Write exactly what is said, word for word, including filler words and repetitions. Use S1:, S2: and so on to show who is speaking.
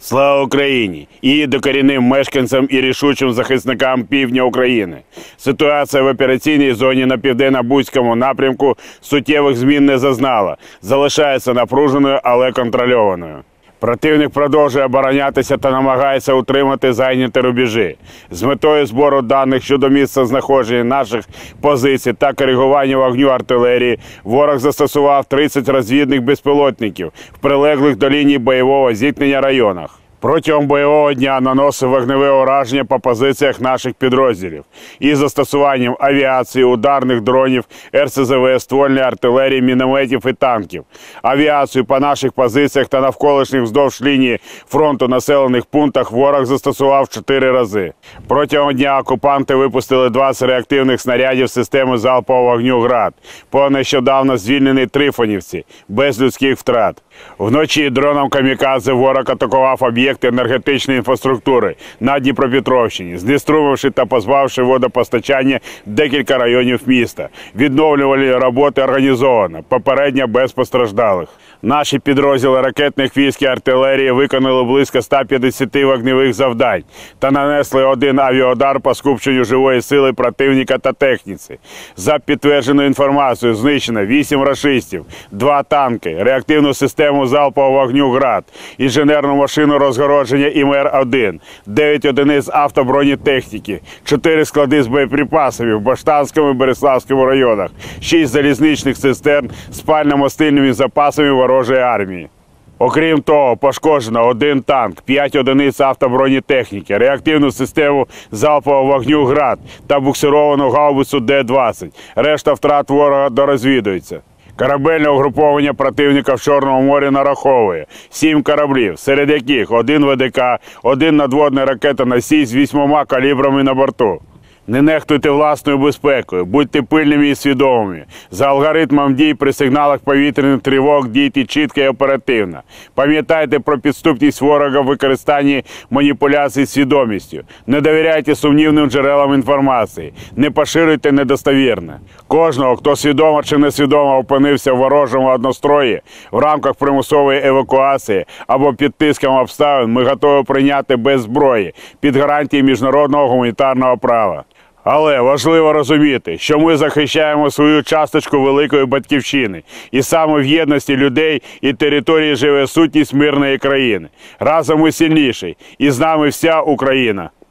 S1: Слава Україні! І докорінним мешканцям і рішучим захисникам півдня України. Ситуація в операційній зоні на Південно-Бузькому напрямку суттєвих змін не зазнала. Залишається напруженою, але контрольованою. Противник продовжує оборонятися та намагається утримати зайняті рубежі. З метою збору даних щодо місця знаходження наших позицій та коригування вогню артилерії ворог застосував тридцять розвідних безпілотників в прилеглих до лінії бойового зіткнення районах. Протягом бойового дня наносив вогневе ураження по позиціях наших підрозділів із застосуванням авіації, ударних дронів, ер ес зе ве, ствольної артилерії, мінометів і танків. Авіацію по наших позиціях та навколишніх вздовж лінії фронту населених пунктах ворог застосував чотири рази. Протягом дня окупанти випустили двадцять реактивних снарядів системи залпового вогню «Град» по нещодавно звільненій Трифонівці, без людських втрат. Вночі дроном камікадзе ворог атакував об'єкти енергетичної інфраструктури на Дніпропетровщині, знеструмивши та позбавивши водопостачання декілька районів міста. Відновлювальні роботи організовано, попередньо без постраждалих. Наші підрозділи ракетних військ і артилерії виконали близько ста п'ятдесяти вогневих завдань та нанесли один авіаудар по скупченню живої сили противника та техніці. За підтвердженою інформацією знищено вісім рашистів, два танки, реактивну систему залпового вогню «Град», інженерну машину розгородження ем ер один, дев'ять одиниць автобронетехніки, чотири склади з боєприпасами в Баштанському і Береславському районах, шість залізничних цистерн з пально-мастильними запасами ворожої армії. Окрім того, пошкоджено один танк, п'ять одиниць автобронетехніки, реактивну систему залпового вогню «Град» та буксировану гаубицю де двадцять. Решта втрат ворога дорозвідується. Корабельне угруповання противника в Чорному морі нараховує сім кораблів, серед яких один ве де ка, один надводний ракетоносій з вісьмома калібрами на борту. Не нехтуйте власною безпекою, будьте пильними і свідомими. За алгоритмом дій при сигналах повітряних тривог дійте чітко і оперативно. Пам'ятайте про підступність ворога в використанні маніпуляцій свідомістю. Не довіряйте сумнівним джерелам інформації. Не поширюйте недостовірне. Кожного, хто свідомо чи несвідомо опинився в ворожому однострої, в рамках примусової евакуації або під тиском обставин, ми готові прийняти без зброї, під гарантії міжнародного гуманітарного права. Але важливо розуміти, що ми захищаємо свою часточку великої батьківщини. І саме в єдності людей і території живе сутність мирної країни. Разом ми сильніші. І з нами вся Україна.